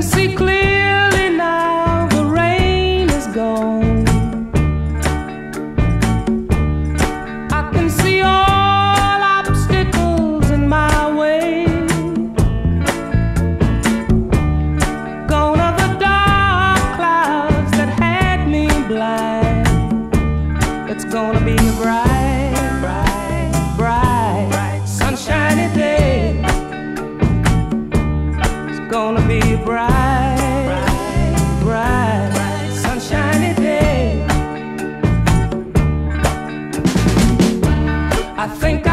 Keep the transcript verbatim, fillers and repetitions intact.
can see clearly now, the rain is gone. I can see all obstacles in my way. Gone are the dark clouds that had me blind. It's gonna be a bright, bright, bright, sunshiny day. It's gonna be a bright, bright, bright, sunshiny day. I think